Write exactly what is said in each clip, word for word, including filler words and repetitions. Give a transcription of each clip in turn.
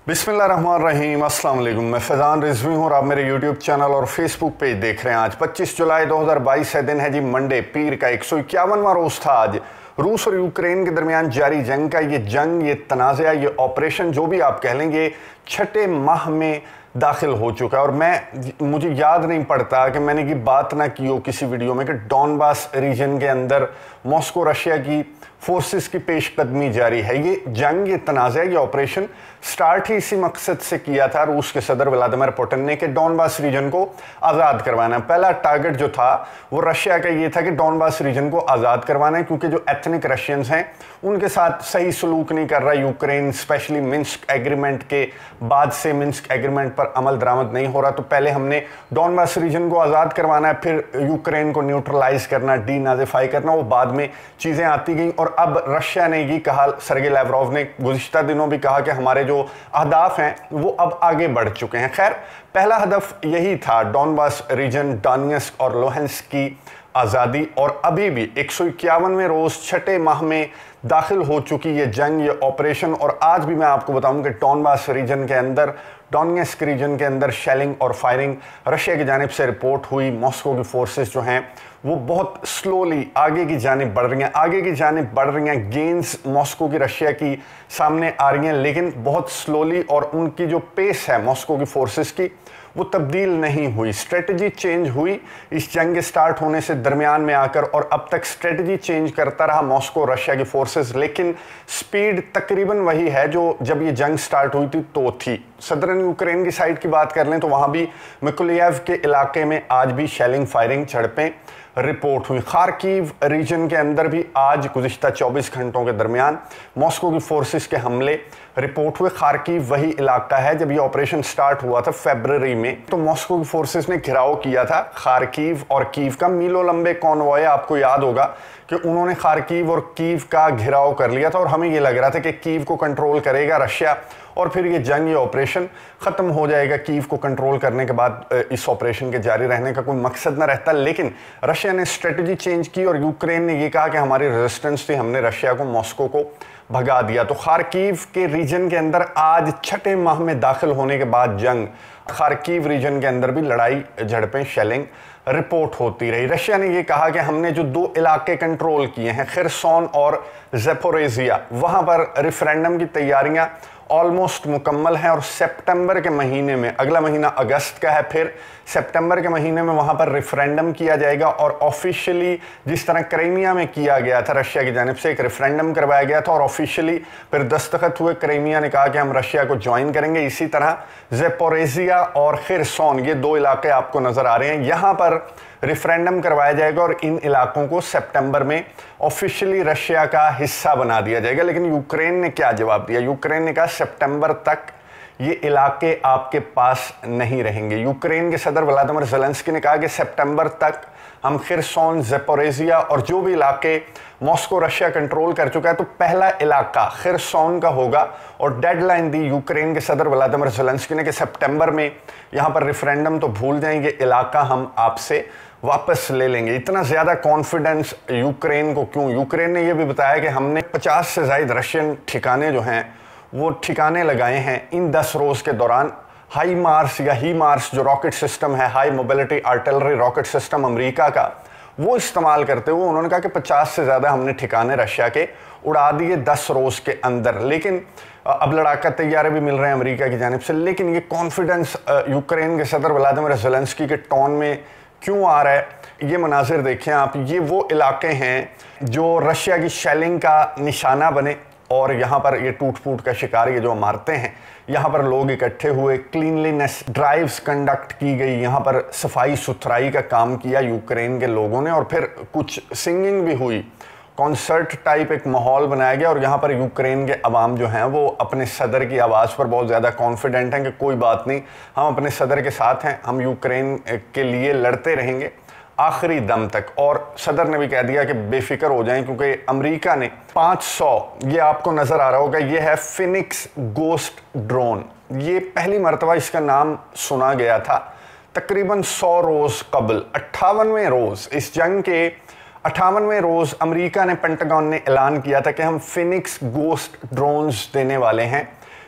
बिस्मिल्लाहिर्रहमानिर्रहीम, अस्सलाम वालेकुम। मैं फैज़ान रिजवी हूँ और आप मेरे यूट्यूब चैनल और फेसबुक पेज देख रहे हैं। आज पच्चीस जुलाई दो हज़ार बाईस है, दिन है जी मंडे, पीर का एक सौ इक्यावनवा रोज़ था आज। रूस और यूक्रेन के दरमियान जारी जंग का ये जंग, ये तनाज़ा, ये ऑपरेशन जो भी आप कह लेंगे, छठे माह में दाखिल हो चुका है। और मैं मुझे याद नहीं पड़ता कि मैंने ये बात ना की हो किसी वीडियो में कि डॉनबास रीजन के अंदर मॉस्को रशिया की फोर्सेस की पेशकदमी जारी है। ये जंग, ये तनाज़ा, ये ऑपरेशन स्टार्ट ही इसी मकसद से किया था रूस के सदर व्लादिमीर पुतिन ने कि डॉनबास रीजन को आज़ाद करवाना है। पहला टारगेट जो था वो रशिया का ये था कि डॉनबास रीजन को आज़ाद करवाना है, क्योंकि जो एथनिक रशियंस हैं उनके साथ सही सलूक नहीं कर रहा यूक्रेन, स्पेशली मिन्स्क एग्रीमेंट के बाद से मिन्स्क एग्रीमेंट पर अमल दरामद नहीं हो रहा। तो पहले हमने डॉनबास रीजन को आज़ाद करवाना है, फिर यूक्रेन को न्यूट्रलाइज करना, डी नाजिफाई करना, वो बाद में चीज़ें आती गई। और अब रशिया ने ये कहा, सर्गे लैवरोव ने गुज़िश्ता दिनों भी कहा कि हमारे जो अहदाफ हैं वो अब आगे बढ़ चुके हैं। खैर, पहला हदफ यही था डॉनबास रीजन, डोनेट्स्क और लुहांस्क की आज़ादी। और अभी भी एक सौ इक्यावनवें रोज़ छठे माह में दाखिल हो चुकी ये जंग, ये ऑपरेशन। और आज भी मैं आपको बताऊं कि डॉनबास रीजन के अंदर, डोनेट्स्क रीजन के अंदर शेलिंग और फायरिंग रशिया की जानिब से रिपोर्ट हुई। मॉस्को की फोर्सेस जो हैं वो बहुत स्लोली आगे की जानिब बढ़ रही हैं, आगे की जानिब बढ़ रही हैं। गेंस मॉस्को की रशिया की सामने आ रही हैं, लेकिन बहुत स्लोली, और उनकी जो पेस है मॉस्को की फोर्सेस की वो तब्दील नहीं हुई। स्ट्रेटजी चेंज हुई इस जंग के स्टार्ट होने से दरमियान में आकर, और अब तक स्ट्रेटजी चेंज करता रहा मॉस्को रशिया की फोर्सेस, लेकिन स्पीड तकरीबन वही है जो जब ये जंग स्टार्ट हुई थी तो थी। सदर्न यूक्रेन की साइड की बात कर लें तो वहाँ भी मिकोलाइव के इलाके में आज भी शेलिंग, फायरिंग, झड़पें रिपोर्ट हुई। खार्किव रीजन के अंदर भी आज गुज़िश्ता चौबीस घंटों के दरमियान मॉस्को की फोर्सेस के हमले रिपोर्ट हुए। खार्किव वही इलाका है जब ये ऑपरेशन स्टार्ट हुआ था फरवरी में, तो मॉस्को की फोर्सेस ने घिराव किया था खार्किव और कीव का। मीलों लंबे कॉन्वॉय, आपको याद होगा कि उन्होंने खार्किव और कीव का घिराव कर लिया था, और हमें ये लग रहा था कि कीव को कंट्रोल करेगा रशिया और फिर ये जंग, ये ऑपरेशन ख़त्म हो जाएगा। कीव को कंट्रोल करने के बाद इस ऑपरेशन के जारी रहने का कोई मकसद ना रहता, लेकिन रशिया ने स्ट्रेटजी चेंज की और यूक्रेन ने ये कहा कि हमारी रेजिस्टेंस थी, हमने रशिया को, मॉस्को को भगा दिया। तो खार्किव के रीजन के अंदर आज छठे माह में दाखिल होने के बाद जंग, खार्किव रीजन के अंदर भी लड़ाई, झड़पें, शेलिंग रिपोर्ट होती रही। रशिया ने ये कहा कि हमने जो दो इलाके कंट्रोल किए हैं, खिरसोन और ज़ेपोरिज़िया, वहाँ पर रेफरेंडम की तैयारियाँ ऑलमोस्ट मुकम्मल हैं, और सितंबर के महीने में, अगला महीना अगस्त का है, फिर सितंबर के महीने में वहाँ पर रेफरेंडम किया जाएगा। और ऑफिशियली जिस तरह क्रीमिया में किया गया था, रशिया की जानिब से एक रेफरेंडम करवाया गया था और ऑफिशियली फिर दस्तखत हुए, क्रीमिया ने कहा कि हम रशिया को ज्वाइन करेंगे। इसी तरह ज़ेपोरिज़िया और खिरसोन, ये दो इलाके आपको नज़र आ रहे हैं, यहाँ पर रेफरेंडम करवाया जाएगा और इन इलाकों को सितंबर में ऑफिशियली रशिया का हिस्सा बना दिया जाएगा। लेकिन यूक्रेन ने क्या जवाब दिया? यूक्रेन ने कहा सितंबर तक ये इलाके आपके पास नहीं रहेंगे। यूक्रेन के सदर व्लादिमीर ज़ेलेंस्की ने कहा कि सितंबर तक हम खिरसोन, ज़ेपोरिज़िया और जो भी इलाके मॉस्को रशिया कंट्रोल कर चुका है, तो पहला इलाका खिरसोन का होगा। और डेडलाइन दी यूक्रेन के सदर व्लादिमीर ज़ेलेंस्की ने कि सितंबर में यहाँ पर रेफरेंडम तो भूल जाएंगे, इलाका हम आपसे वापस ले लेंगे। इतना ज़्यादा कॉन्फिडेंस यूक्रेन को क्यों? यूक्रेन ने यह भी बताया कि हमने पचास से ज़ायद रशियन ठिकाने जो हैं वो ठिकाने लगाए हैं इन दस रोज़ के दौरान। हाई मार्स या ही मार्स जो रॉकेट सिस्टम है, high mobility artillery rocket system America का, वो इस्तेमाल करते हुए उन्होंने कहा कि पचास से ज़्यादा हमने ठिकाने रशिया के उड़ा दिए दस रोज़ के अंदर। लेकिन अब लड़ाका तैयारे भी मिल रहे हैं अमेरिका की जानिब से, लेकिन ये कॉन्फिडेंस यूक्रेन के सदर व्लादिमीर ज़ेलेंस्की के टोन में क्यों आ रहा है? ये मनाजिर देखें आप। ये वो इलाके हैं जो रशिया की शेलिंग का निशाना बने, और यहाँ पर ये टूट फूट का शिकार, ये जो मारते हैं, यहाँ पर लोग इकट्ठे हुए, क्लीनलीनेस ड्राइव्स कंडक्ट की गई, यहाँ पर सफाई सुथराई का काम किया यूक्रेन के लोगों ने, और फिर कुछ सिंगिंग भी हुई, कॉन्सर्ट टाइप एक माहौल बनाया गया। और यहाँ पर यूक्रेन के अवाम जो हैं वो अपने सदर की आवाज़ पर बहुत ज़्यादा कॉन्फिडेंट हैं कि कोई बात नहीं, हम अपने सदर के साथ हैं, हम यूक्रेन के लिए लड़ते रहेंगे आखिरी दम तक। और सदर ने भी कह दिया कि बेफिक्र हो जाएं, क्योंकि अमेरिका ने पाँच सौ, ये आपको नज़र आ रहा होगा, ये है फिनिक्स गोस्ट ड्रोन, ये पहली मरतबा इसका नाम सुना गया था तकरीबन सौ रोज़ कबल। अट्ठावनवें रोज़, इस जंग के अट्ठावनवें रोज़ अमेरिका ने, पेंटागन ने ऐलान किया था कि हम फिनिक्स गोस्ट ड्रोन्स देने वाले हैं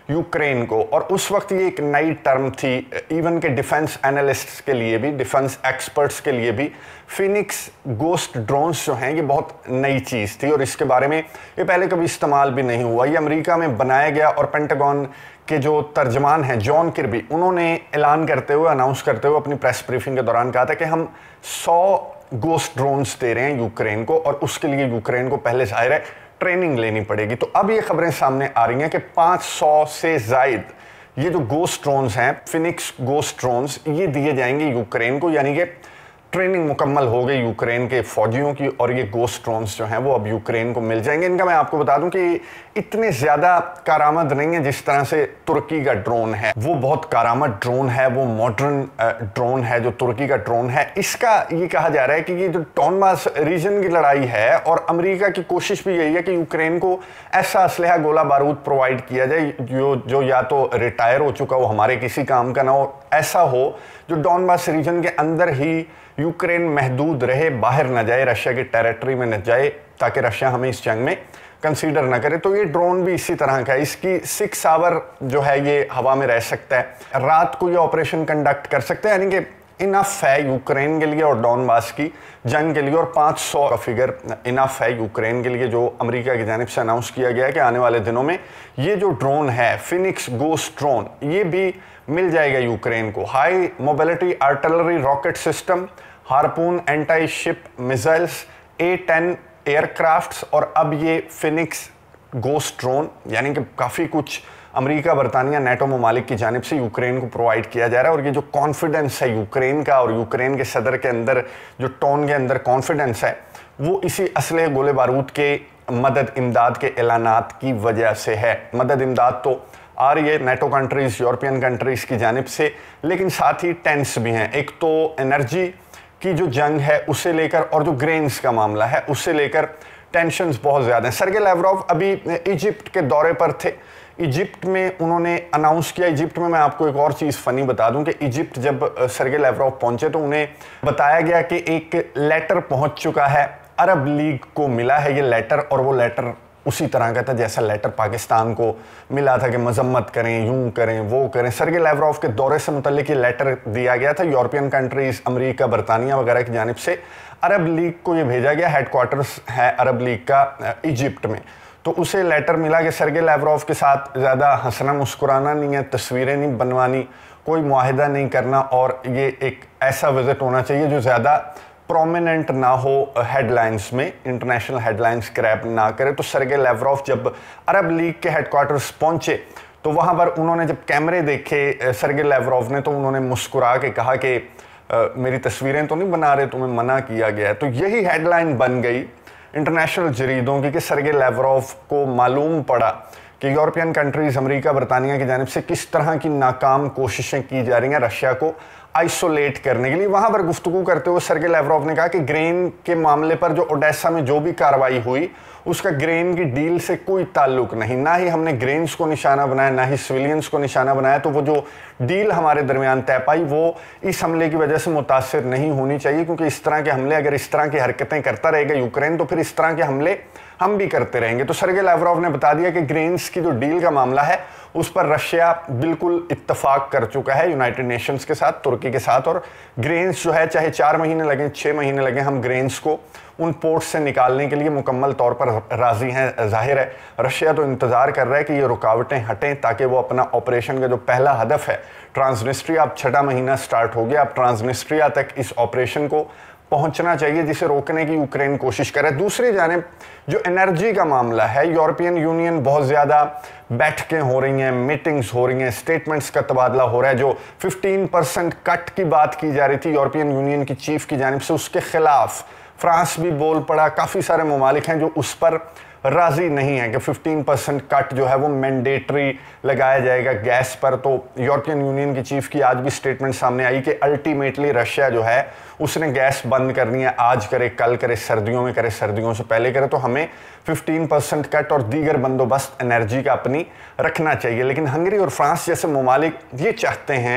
यूक्रेन को। और उस वक्त ये एक नई टर्म थी, इवन के डिफेंस एनालिस्ट्स के लिए भी, डिफेंस एक्सपर्ट्स के लिए भी। फिनिक्स गोस्ट ड्रोन्स जो हैं ये बहुत नई चीज़ थी और इसके बारे में ये पहले कभी इस्तेमाल भी नहीं हुआ। ये अमेरिका में बनाया गया और पेंटागन के जो तर्जमान हैं जॉन किर्बी, उन्होंने ऐलान करते हुए, अनाउंस करते हुए अपनी प्रेस ब्रीफिंग के दौरान कहा था कि हम सौ गोस्ट ड्रोन्स दे रहे हैं यूक्रेन को और उसके लिए यूक्रेन को पहले जाहिर है ट्रेनिंग लेनी पड़ेगी। तो अब ये खबरें सामने आ रही हैं कि पाँच सौ से ज़ायद ये जो गोस्ट ड्रोन्स हैं, फिनिक्स गोस्ट ड्रोन्स, ये दिए जाएंगे यूक्रेन को, यानी कि ट्रेनिंग मुकम्मल हो गई यूक्रेन के फौजियों की और ये गोस्ट ड्रोन्स जो हैं वो अब यूक्रेन को मिल जाएंगे। इनका मैं आपको बता दूं कि इतने ज़्यादा कारामद नहीं है जिस तरह से तुर्की का ड्रोन है। वो बहुत कारामद ड्रोन है, वो मॉडर्न ड्रोन है जो तुर्की का ड्रोन है। इसका ये कहा जा रहा है कि ये जो डोनबास रीजन की लड़ाई है और अमेरिका की कोशिश भी यही है कि यूक्रेन को ऐसा असलहा, गोला बारूद प्रोवाइड किया जाए जो जो या तो रिटायर हो चुका हो, हमारे किसी काम का ना हो, ऐसा हो जो डोनबास रीजन के अंदर ही यूक्रेन महदूद रहे, बाहर न जाए, रशिया की टेरिटरी में न जाए, ताकि रशिया हमें इस जंग में कंसीडर ना करे। तो ये ड्रोन भी इसी तरह का है। इसकी सिक्स आवर जो है ये हवा में रह सकता है, रात को ये ऑपरेशन कंडक्ट कर सकते हैं, यानी कि इनफ है यूक्रेन के लिए और डोनबास की जंग के लिए। और पाँच सौ का फिगर इनफ है यूक्रेन के लिए, जो अमेरिका की जानिब से अनाउंस किया गया है कि आने वाले दिनों में ये जो ड्रोन है फिनिक्स गोस्ट ड्रोन, ये भी मिल जाएगा यूक्रेन को। High mobility artillery rocket system, Harpoon anti ship missiles, A ten aircrafts और अब ये फिनिक्स गोस्ट ड्रोन, यानी कि काफ़ी कुछ अमेरिका, बरतानिया, नेटो ममालिक की जानिब से यूक्रेन को प्रोवाइड किया जा रहा है। और ये जो कॉन्फिडेंस है यूक्रेन का और यूक्रेन के सदर के अंदर जो टोन के अंदर कॉन्फिडेंस है, वो इसी असले गोले बारूद के मदद इमदाद के ऐलानात की वजह से है। मदद इमदाद तो आ रही है नेटो कंट्रीज़, यूरोपियन कंट्रीज़ की जानिब से, लेकिन साथ ही टेंस भी हैं। एक तो एनर्जी की जो जंग है उसे लेकर और जो ग्रेन्स का मामला है उसे लेकर टेंशन्स बहुत ज़्यादा हैं। सर्गे लैवरोव अभी इजिप्ट के दौरे पर थे। इजिप्ट में उन्होंने अनाउंस किया, इजिप्ट में मैं आपको एक और चीज़ फ़नी बता दूं कि इजिप्ट जब सर्गे लैवरोव पहुंचे तो उन्हें बताया गया कि एक लेटर पहुंच चुका है, अरब लीग को मिला है ये लेटर, और वो लेटर उसी तरह का था जैसा लेटर पाकिस्तान को मिला था कि मजम्मत करें, यूं करें, वो करें। सर्गे लैवरोव के दौरे से मुतल्लिक ये लेटर दिया गया था यूरोपियन कंट्रीज़, अमेरिका, बरतानिया वगैरह की जानिब से अरब लीग को ये भेजा गया। हेडक्वार्टर्स है अरब लीग का इजिप्ट में। तो उसे लेटर मिला कि सर्गे लैवरोव के साथ ज़्यादा हंसना मुस्कुराना नहीं है, तस्वीरें नहीं बनवानी, कोई मुआहिदा नहीं करना, और ये एक ऐसा विजिट होना चाहिए जो ज़्यादा प्रोमिनेंट ना हो हेडलाइंस में, इंटरनेशनल हेडलाइंस क्रैप ना करे। तो सर्गे लैवरोव जब अरब लीग के हेडक्वार्टर्स पहुंचे तो वहां पर उन्होंने जब कैमरे देखे सर्गे लैवरोव ने, तो उन्होंने मुस्कुरा के कहा कि मेरी तस्वीरें तो नहीं बना रहे, तुम्हें मना किया गया है। तो यही हेडलाइन बन गई इंटरनेशनल जरीदों की कि सर्गे लैवरोव को मालूम पड़ा कि यूरोपियन कंट्रीज़, अमेरिका, बरतानिया की जानिब से किस तरह की नाकाम कोशिशें की जा रही हैं रशिया को आइसोलेट करने के लिए। वहाँ पर गुफ्तगू करते हुए सर्गे लैवरोव ने कहा कि ग्रेन के मामले पर जो ओडेसा में जो भी कार्रवाई हुई उसका ग्रेन की डील से कोई ताल्लुक नहीं, ना ही हमने ग्रेन्स को निशाना बनाया, ना ही सिविलियंस को निशाना बनाया। तो वो जो डील हमारे दरमियान तय पाई वो इस हमले की वजह से मुतासिर नहीं होनी चाहिए, क्योंकि इस तरह के हमले, अगर इस तरह की हरकतें करता रहेगा यूक्रेन, तो फिर इस तरह के हमले हम भी करते रहेंगे। तो सर्गे लैवरोव ने बता दिया कि ग्रेन्स की जो डील का मामला है उस पर रशिया बिल्कुल इत्तफाक कर चुका है यूनाइटेड नेशंस के साथ, तुर्की के साथ, और ग्रेन्स जो है चाहे चार महीने लगें, छः महीने लगें, हम ग्रेन्स को उन पोर्ट से निकालने के लिए मुकम्मल तौर पर राज़ी हैं। जाहिर है रशिया तो इंतज़ार कर रहा है कि ये रुकावटें हटें ताकि वो अपना ऑपरेशन का जो पहला हदफ है ट्रांसनिस्ट्रिया, अब छठा महीना स्टार्ट हो गया, अब ट्रांसनिस्ट्रिया तक इस ऑपरेशन को पहुंचना चाहिए जिसे रोकने की यूक्रेन कोशिश करे। दूसरी जानिब जो एनर्जी का मामला है, यूरोपियन यूनियन बहुत ज़्यादा बैठकें हो रही हैं, मीटिंग्स हो रही हैं, स्टेटमेंट्स का तबादला हो रहा है। जो पंद्रह परसेंट कट की बात की जा रही थी यूरोपियन यूनियन की चीफ की जानिब से, उसके खिलाफ फ्रांस भी बोल पड़ा। काफ़ी सारे ममालिक हैं जो उस पर राज़ी नहीं है कि पंद्रह परसेंट कट जो है वो मैंडेटरी लगाया जाएगा गैस पर। तो यूरोपियन यूनियन की चीफ की आज भी स्टेटमेंट सामने आई कि अल्टीमेटली रशिया जो है उसने गैस बंद करनी है, आज करे, कल करे, सर्दियों में करे, सर्दियों से पहले करे। तो हमें पंद्रह परसेंट कट और दीगर बंदोबस्त एनर्जी का अपनी रखना चाहिए। लेकिन हंगरी और फ्रांस जैसे ममालिक ये चाहते हैं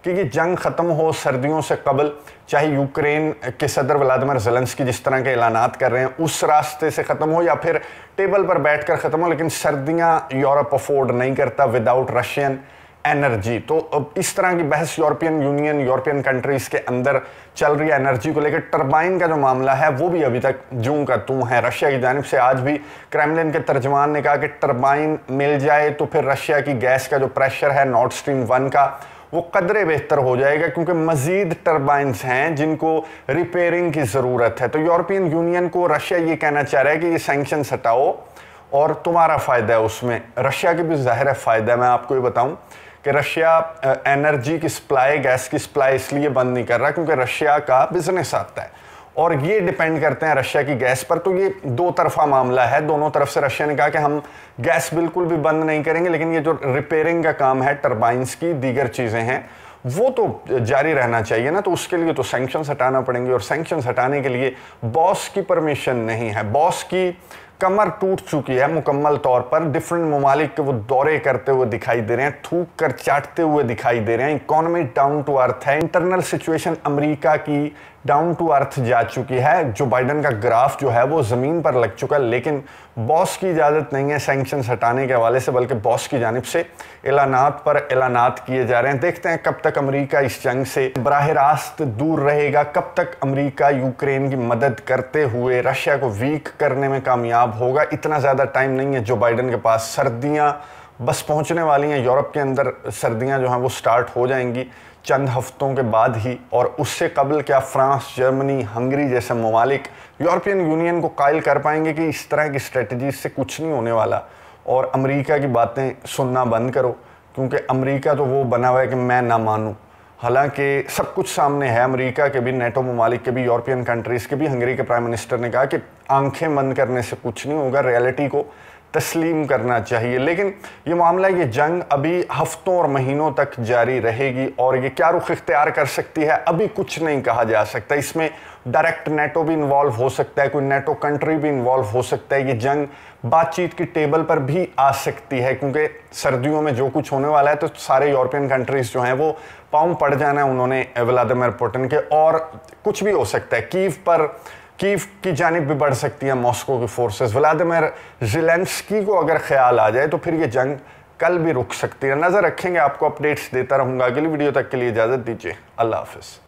कि ये जंग ख़त्म हो सर्दियों से कबल, चाहे यूक्रेन के सदर व्लादिमीर ज़ेलेंस्की जिस तरह के ऐलानात कर रहे हैं उस रास्ते से ख़त्म हो, या फिर टेबल पर बैठकर ख़त्म हो, लेकिन सर्दियां यूरोप अफोर्ड नहीं करता विदाउट रशियन एनर्जी। तो इस तरह की बहस यूरोपियन यूनियन, यूरोपियन कंट्रीज़ के अंदर चल रही है एनर्जी को लेकर। टरबाइन का जो मामला है वो भी अभी तक जूं का तूं है। रशिया की जानिब से आज भी क्रेमलिन के तर्जमान ने कहा कि टरबाइन मिल जाए तो फिर रशिया की गैस का जो प्रेशर है नॉर्ड स्ट्रीम वन का वो कदरे बेहतर हो जाएगा, क्योंकि मजीद टरबाइंस हैं जिनको रिपेयरिंग की ज़रूरत है। तो यूरोपियन यूनियन को रशिया ये कहना चाह रहा है कि ये सैंक्शंस हटाओ और तुम्हारा फ़ायदा है उसमें। रशिया की भी ज़ाहिर है फ़ायदा है। मैं आपको ये बताऊं कि रशिया एनर्जी की सप्लाई, गैस की सप्लाई इसलिए बंद नहीं कर रहा क्योंकि रशिया का बिजनेस आता है और ये डिपेंड करते हैं रशिया की गैस पर। तो ये दो तरफा मामला है, दोनों तरफ से रशिया ने कहा कि हम गैस बिल्कुल भी बंद नहीं करेंगे, लेकिन ये जो रिपेयरिंग का काम है टरबाइंस की, दीगर चीज़ें हैं, वो तो जारी रहना चाहिए ना। तो उसके लिए तो सैंक्शंस हटाना पड़ेंगे, और सैंक्शंस हटाने के लिए बॉस की परमिशन नहीं है। बॉस की कमर टूट चुकी है मुकम्मल तौर पर। डिफरेंट ममालिक के वो दौरे करते हुए दिखाई दे रहे हैं, थूक कर चाटते हुए दिखाई दे रहे हैं। इकोनॉमी डाउन टू अर्थ है, इंटरनल सिचुएशन अमेरिका की डाउन टू अर्थ जा चुकी है। जो बाइडन का ग्राफ जो है वो ज़मीन पर लग चुका है, लेकिन बॉस की इजाज़त नहीं है सैंक्शंस हटाने के हवाले से, बल्कि बॉस की जानिब से ऐलानात पर ऐलानात किए जा रहे हैं। देखते हैं कब तक अमेरिका इस जंग से बराह रास्त दूर रहेगा, कब तक अमेरिका यूक्रेन की मदद करते हुए रशिया को वीक करने में कामयाब होगा। इतना ज़्यादा टाइम नहीं है जो बाइडन के पास। सर्दियाँ बस पहुँचने वाली हैं, यूरोप के अंदर सर्दियाँ जो हैं वो स्टार्ट हो जाएंगी चंद हफ्तों के बाद ही, और उससे कबल क्या फ्रांस, जर्मनी, हंगरी जैसे ममालिक यूरोपियन यूनियन को कायल कर पाएंगे कि इस तरह की स्ट्रेटजी से कुछ नहीं होने वाला और अमेरिका की बातें सुनना बंद करो, क्योंकि अमेरिका तो वो बना हुआ है कि मैं ना मानूं। हालांकि सब कुछ सामने है, अमेरिका के भी, नेटो ममालिक के भी, यूरोपियन कंट्रीज़ के भी। हंगरी के प्राइम मिनिस्टर ने कहा कि आंखें बंद करने से कुछ नहीं होगा, रियलिटी को तस्लीम करना चाहिए। लेकिन ये मामला, ये जंग अभी हफ्तों और महीनों तक जारी रहेगी और ये क्या रुख इख्तियार कर सकती है अभी कुछ नहीं कहा जा सकता। इसमें डायरेक्ट नेटो भी इन्वॉल्व हो सकता है, कोई नेटो कंट्री भी इन्वॉल्व हो सकता है। ये जंग बातचीत की टेबल पर भी आ सकती है, क्योंकि सर्दियों में जो कुछ होने वाला है तो सारे यूरोपियन कंट्रीज़ जो हैं वो पाँव पड़ जाना है उन्होंने व्लादिमीर पुतिन के, और कुछ भी हो सकता है। कीव पर कीव की जानिब भी बढ़ सकती है मॉस्को की फोर्सेस। व्लादिमीर ज़ेलेंस्की को अगर ख्याल आ जाए तो फिर ये जंग कल भी रुक सकती है। नज़र रखेंगे, आपको अपडेट्स देता रहूँगा। अगली वीडियो तक के लिए इजाज़त दीजिए। अल्लाह हाफ़िज़।